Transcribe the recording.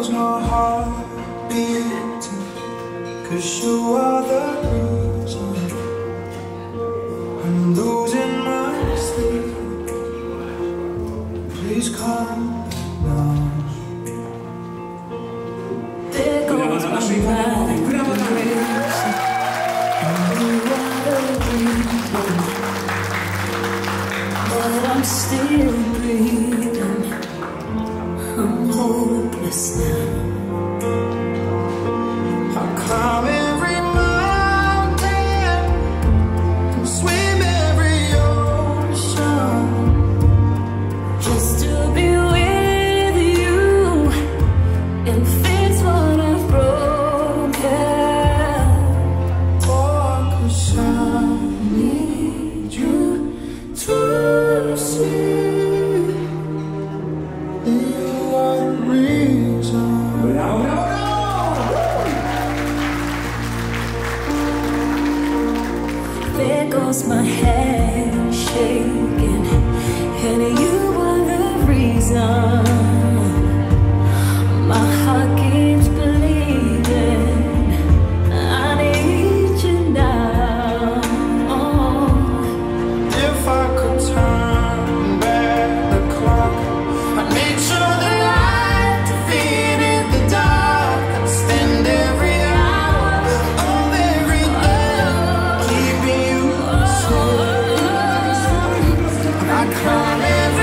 goes my heart beating, 'cause you are the reason I'm losing my sleep. Please come now. There goes my mind racing, and you are the reason, but I'm still breathing. I'm hopeless now. I'll climb every mountain, swim every ocean, Just to be with you and fix what I've broken. oh, 'cause I need you to see you are the reason. There goes my hand shaking, and you are the reason. My heart keeps bleeding. I need you now. If I could turn back the clock, I'd make sure the light defeated the dark. I'd spend every hour of every day keeping you safe. I'd climb every